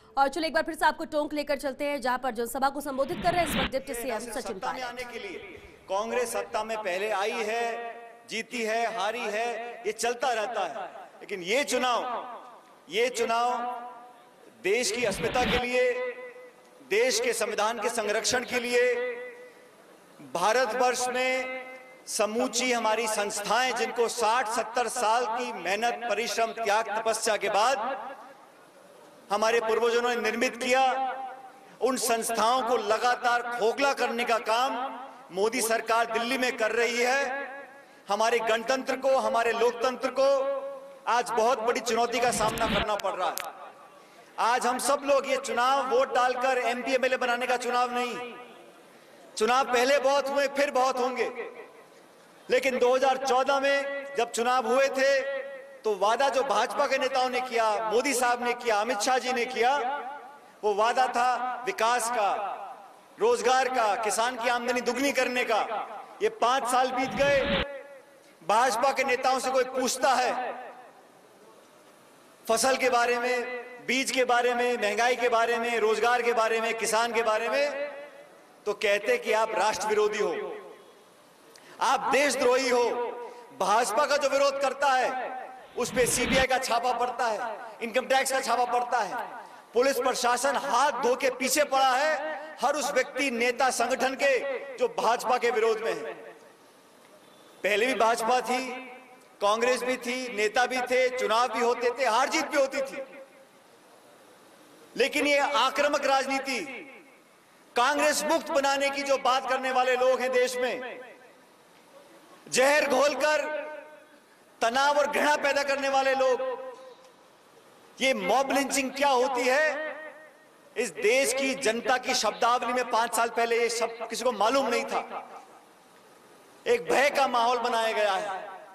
और चलो एक बार फिर से आपको टोंक लेकर चलते हैं, जहां पर जनसभा को संबोधित कर रहे हैं इस वक्त डिप्टी सीएम सचिन पायलट। आने के लिए कांग्रेस सत्ता में पहले आई है, जीती है, हारी है, ये चलता रहता है। लेकिन ये चुनाव देश की अस्मिता के लिए, देश के संविधान के संरक्षण के लिए, भारतवर्ष में समूची हमारी संस्थाएं जिनको 60-70 साल की मेहनत, परिश्रम, त्याग, तपस्या के बाद हमारे पूर्वजों ने निर्मित किया, उन संस्थाओं को लगातार खोखला करने का काम मोदी सरकार दिल्ली में कर रही है। हमारे गणतंत्र को, हमारे लोकतंत्र को आज बहुत बड़ी चुनौती का सामना करना पड़ रहा है। आज हम सब लोग ये चुनाव वोट डालकर एमपी एमएलए बनाने का चुनाव नहीं, चुनाव पहले बहुत हुए, फिर बहुत होंगे। लेकिन 2014 में जब चुनाव हुए थे तो वादा जो भाजपा के नेताओं ने किया, मोदी साहब ने किया, अमित शाह जी ने किया, वो वादा था विकास का, रोजगार का, किसान की आमदनी दुगनी करने का। ये 5 साल बीत गए, भाजपा के नेताओं से कोई पूछता है फसल के बारे में, बीज के बारे में, महंगाई के बारे में, रोजगार के बारे में, किसान के बारे में, तो कहते कि आप राष्ट्र विरोधी हो, आप देशद्रोही हो। भाजपा का जो विरोध करता है उस पे सीबीआई का छापा पड़ता है, इनकम टैक्स का छापा पड़ता है, पुलिस प्रशासन हाथ धो के पीछे पड़ा है हर उस व्यक्ति, नेता, संगठन के जो भाजपा के विरोध में है। पहले भी भाजपा थी, कांग्रेस भी थी, नेता भी थे, चुनाव भी होते थे, हार जीत भी होती थी। लेकिन ये आक्रामक राजनीति, कांग्रेस मुक्त बनाने की जो बात करने वाले लोग हैं देश में, जहर घोलकर तनाव और घृणा पैदा करने वाले लोग, ये मॉब लिंचिंग क्या होती है इस देश की जनता की शब्दावली में 5 साल पहले ये शब्द किसी को मालूम नहीं था। एक भय का माहौल बनाया गया है।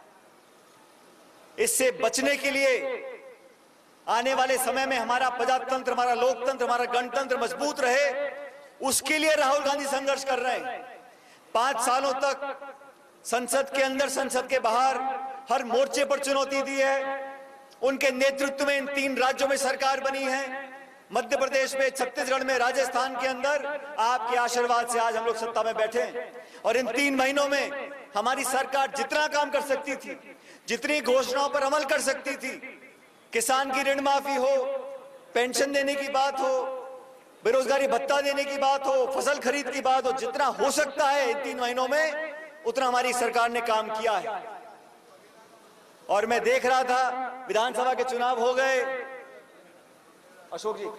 इससे बचने के लिए आने वाले समय में हमारा प्रजातंत्र, हमारा लोकतंत्र, हमारा गणतंत्र मजबूत रहे, उसके लिए राहुल गांधी संघर्ष कर रहे हैं। 5 सालों तक संसद के अंदर, संसद के बाहर हर मोर्चे पर चुनौती दी है। उनके नेतृत्व में इन 3 राज्यों में सरकार बनी है, मध्य प्रदेश में, छत्तीसगढ़ में, राजस्थान के अंदर। आपके आशीर्वाद से आज हम लोग सत्ता में बैठे हैं और इन 3 महीनों में हमारी सरकार जितना काम कर सकती थी, जितनी घोषणाओं पर अमल कर सकती थी, किसान की ऋण माफी हो, पेंशन देने की बात हो, बेरोजगारी भत्ता देने की बात हो, फसल खरीद की बात हो, जितना हो सकता है इन 3 महीनों में उतना हमारी सरकार ने काम किया है। और मैं देख रहा था विधानसभा के चुनाव हो गए, अशोक जी,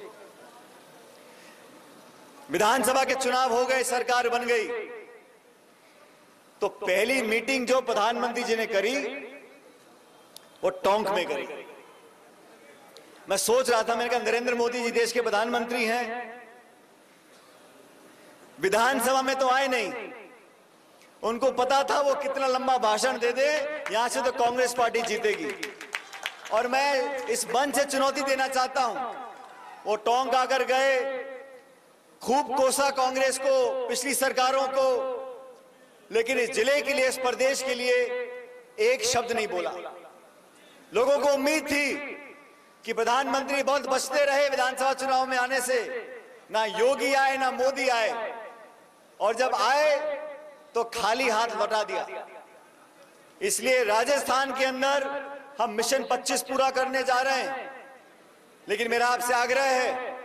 विधानसभा के चुनाव हो गए, सरकार बन गई, तो पहली मीटिंग जो प्रधानमंत्री जी ने करी वो टोंक में करी। मैं सोच रहा था, मैंने कहा नरेंद्र मोदी जी देश के प्रधानमंत्री हैं, विधानसभा में तो आए नहीं, उनको पता था वो कितना लंबा भाषण दे दे, यहां से तो कांग्रेस पार्टी जीतेगी। और मैं इस मंच से चुनौती देना चाहता हूं, वो टोंक आकर गए, खूब कोसा कांग्रेस को, पिछली सरकारों को, लेकिन इस जिले के लिए, इस प्रदेश के लिए एक शब्द नहीं बोला। लोगों को उम्मीद थी कि प्रधानमंत्री बहुत बचते रहे विधानसभा चुनाव में आने से, ना योगी आए ना मोदी आए, और जब आए तो खाली हाथ लौटा दिया। इसलिए राजस्थान के अंदर हम मिशन 25 पूरा करने जा रहे हैं। लेकिन मेरा आपसे आग्रह है